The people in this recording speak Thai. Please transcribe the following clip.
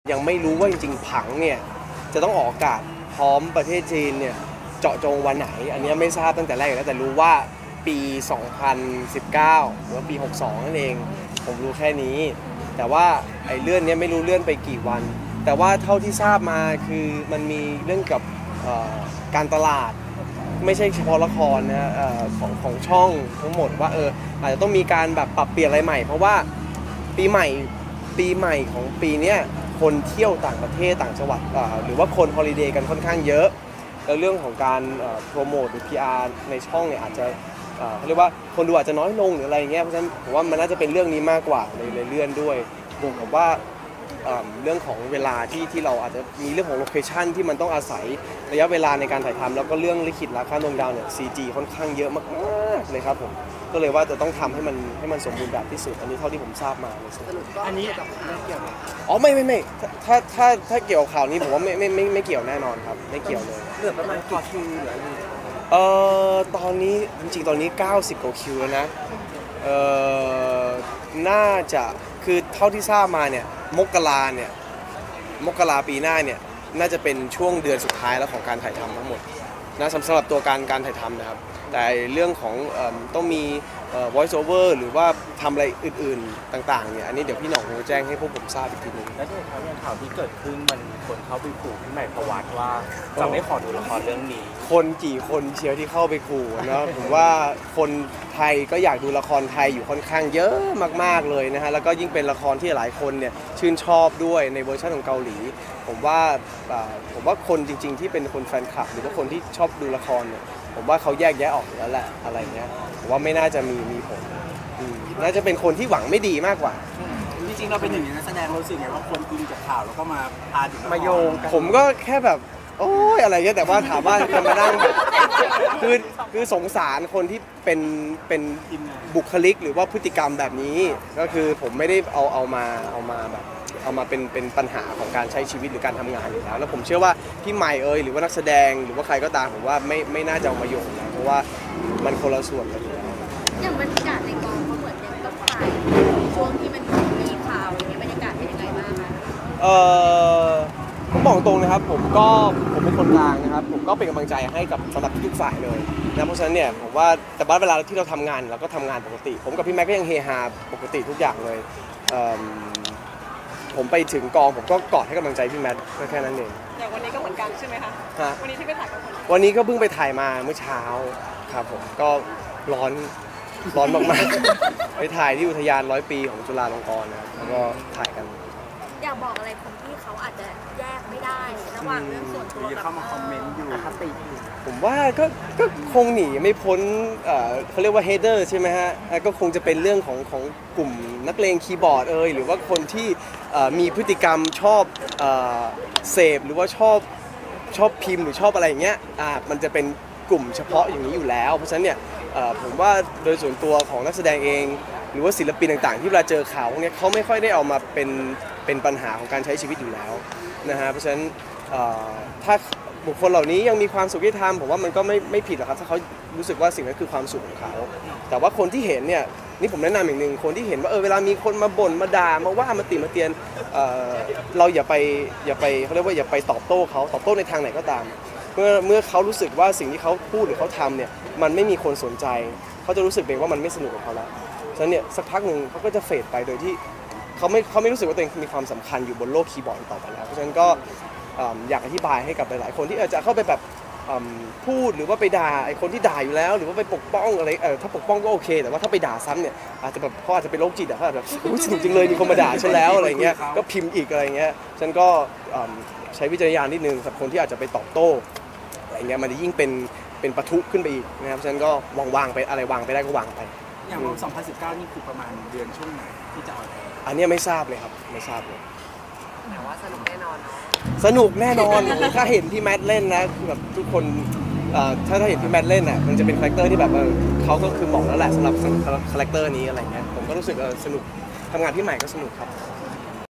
ยังไม่รู้ว่าจริงๆผังเนี่ยจะต้องออกอากาศพร้อมประเทศจีนเนี่ยเจาะจงวันไหนอันนี้ไม่ทราบตั้งแต่แรกแล้วแต่รู้ว่าปี 2019 หรือว่าปี 62 นั่นเองผมรู้แค่นี้แต่ว่าไอ้เลื่อนนี้ไม่รู้เลื่อนไปกี่วันแต่ว่าเท่าที่ทราบมาคือมันมีเรื่องกับการตลาดไม่ใช่เฉพาะละครนะของช่องทั้งหมดว่าอาจจะต้องมีการแบบปรับเปลี่ยนอะไรใหม่เพราะว่าปีใหม่ของปีนี้คนเที่ยวต่างประเทศต่างจังหวัดหรือว่าคนฮอลิเดย์กันค่อนข้างเยอะแล้วเรื่องของการโปรโมทหรือ PR ในช่องเนี่ยอาจจะเขาเรียกว่าคนดูอาจจะน้อยลงหรืออะไรเงี้ยเพราะฉะนั้นผมว่ามันน่าจะเป็นเรื่องนี้มากกว่าเลยเลื่อนด้วยบวกกับว่าเรื่องของเวลาที่เราอาจจะมีเรื่องของโลเคชันที่มันต้องอาศัยระยะเวลาในการถ่ายทำแล้วก็เรื่องลิขิตรักข้ามดวงดาวเนี่ย CG ค่อนข้างเยอะมากๆเลยครับผมก็เลยว่าจะต้องทำให้มันสมบูรณ์แบบที่สุดอันนี้เท่าที่ผมทราบมาเลยอันนี้กับไม่เกี่ยวอ๋อไม่ถ้าเกี่ยวกับข่าวนี้ผมว่าไม่เกี่ยวแน่นอนครับไม่เกี่ยวเลยเหลือประมาณกี่คิวเหลือตอนนี้จริงๆตอนนี้90กว่าคิวแล้วนะน่าจะคือเท่าที่ทราบมาเนี่ยมกราปีหน้าเนี่ยน่าจะเป็นช่วงเดือนสุดท้ายแล้วของการถ่ายทำทั้งหมดนะสำหรับตัวการถ่ายทำนะครับแต่เรื่องของต้องมีvoice over หรือว่าทำอะไรอื่นๆต่างๆเนี่ยอันนี้เดี๋ยวพี่หน่องจะแจ้งให้พวกผมทราบอีกทีนึงแล้วด้วยเขาอย่างข่าวที่เกิดขึ้นมันคนเข้าไปขู่พี่ใหม่พวัตรว่าจะไม่ขอดูละครเรื่องนี้คนกี่คนเชียวที่เข้าไปขู่นะผมว่าคนไทยก็อยากดูละครไทยอยู่ค่อนข้างเยอะมากๆเลยนะฮะแล้วก็ยิ่งเป็นละครที่หลายคนเนี่ยชื่นชอบด้วยในเวอร์ชันของเกาหลีผมว่าคนจริงๆที่เป็นคนแฟนคลับหรือว่าคนที่ชอบดูละครเนี่ยผมว่าเขาแยกแยะออกอยู่แล้วแหละอะไรเงี้ยผมว่าไม่น่าจะมีผลน่าจะเป็นคนที่หวังไม่ดีมากกว่าจริงๆเราเป็นหนึ่งในนักแสดงรู้สึกไงว่าคนอินกับข่าวแล้วก็มาพาถึงมาโยงผมก็แค่แบบโอ้ยอะไรเงี้ยแต่ว่าถามว่าจะมานั่งคือสงสารคนที่เป็นบุคลิกหรือว่าพฤติกรรมแบบนี้ก็คือผมไม่ได้เอามาเป็นปัญหาของการใช้ชีวิตหรือการทำงานอยู่แล้วผมเชื่อว่าพี่ใหม่หรือว่านักแสดงหรือว่าใครก็ตามผมว่าไม่น่าจะเอามาโยงนะเพราะว่ามันคนละส่วนกันอยู่แล้วอย่างบรรยากาศในกองเขาเหมือนยังต้องถ่ายช่วงที่มันมีข่าวอย่างเงี้ยบรรยากาศเป็นยังไงบ้างคะผมบอกตรงนะครับผมเป็นคนกลางนะครับผมก็เป็นกำลังใจให้กับสำหรับทุกฝ่ายเลยนะเพราะฉะนั้นเนี่ยผมว่าแต่บ้านเวลาที่เราทำงานเราก็ทำงานปกติผมกับพี่แม็กก็ยังเฮฮาปกติทุกอย่างเลยผมไปถึงกองผมก็กอดให้กำลังใจพี่แมทแค่นั้นเองอย่างวันนี้ก็เหมือนกันใช่ไหมคะวันนี้ที่ไปถ่ายกับวันนี้ก็เพิ่งไปถ่ายมาเมื่อเช้าครับผมก็ร้อนมากๆไปถ่ายที่อุทยาน100 ปีของจุฬาลงกรณ์นะครับแล้วก็ถ่ายกันอยากบอกอะไรคนที่เขาอาจจะแยกไม่ได้ระหว่างเรื่องส่วนตัวกับเข้ามาคอมเมนต์อยู่คติผมว่าก็คงหนีไม่พ้นเขาเรียกว่าเฮเดอร์ใช่ไหมฮะก็คงจะเป็นเรื่องของกลุ่มนักเลงคีย์บอร์ดหรือว่าคนที่มีพฤติกรรมชอบเสพหรือว่าชอบพิมพ์หรือชอบอะไรอย่างเงี้ยมันจะเป็นกลุ่มเฉพาะอย่างนี้อยู่แล้วเพราะฉะนั้นเนี่ยผมว่าโดยส่วนตัวของนักแสดงเองหรือว่าศิลปินต่างๆที่เวลาเจอข่าวพวกนี้เขาไม่ค่อยได้เอามาเป็นปัญหาของการใช้ชีวิตอยู่แล้วนะฮะเพราะฉะนั้นถ้าบุคคลเหล่านี้ยังมีความสุขที่ทำผมว่ามันก็ไม่ผิดหรอกครับถ้าเขารู้สึกว่าสิ่งนั้นคือความสุขของเขาแต่ว่าคนที่เห็นเนี่ยนี่ผมแนะนำอย่างหนึ่งคนที่เห็นว่าเวลามีคนมาบ่นมาด่ามาว่ามาติมาเตียนเราอย่าไปเขาเรียกว่าอย่าไปตอบโต้เขาตอบโต้ในทางไหนก็ตามเมื่อเขารู้สึกว่าสิ่งที่เขาพูดหรือเขาทำเนี่ยมันไม่มีคนสนใจเขาจะรู้สึกเองว่ามันไม่สนุกกับเขาแล้วฉะนั้นเนี่ยสักพักหนึ่งเขาก็จะเฟดไปโดยที่เขาไม่รู้สึกว่าตัวเองมีความสำคัญอยู่บนโลกคีย์บอร์ดต่อไปแล้วเพราะฉะนั้นก็อยากอธิบายให้กับหลายๆคนที่อาจจะเข้าไปแบบพูดหรือว่าไปด่าไอ้คนที่ด่าอยู่แล้วหรือว่าไปปกป้องอะไรถ้าปกป้องก็โอเคแต่ว่าถ้าไปด่าซ้ำเนี่ยอาจจะแบบเขาอาจจะเป็นโรคจิตเขาอาจจะสนุกจริงเลยมีคนมาด่าฉันแล้วอะไรเงี้ยก็พิมพ์อีกอะไรเงี้ยฉันก็ใช้วิจารณญาณนิดนึงสำหรับคนที่อาจจะไปตอบโต้อะไรเงี้ยมันจะยิ่งเป็นปะทุขึ้นไปอีกนะครับฉะนั้นก็วางไปอะไรวางไปได้ก็วางไปอย่างวัน2019นี่คือประมาณเดือนช่วงไหนที่จะออนอันนี้ไม่ทราบเลยครับไม่ทราบเลยแต่ว่าสนุกแน่นอนเนาะสนุกแน่นอนถ้าเห็นพี่แมทเล่นนะแบบทุกคนถ้าเห็นพี่แมทเล่นอ่ะมันจะเป็นคาแรคเตอร์ที่แบบเขาก็คือเหมาะแล้วแหละสำหรับคาแรคเตอร์นี้อะไรเงี้ยผมก็รู้สึกสนุกทำงานพี่ใหม่ก็สนุกครับ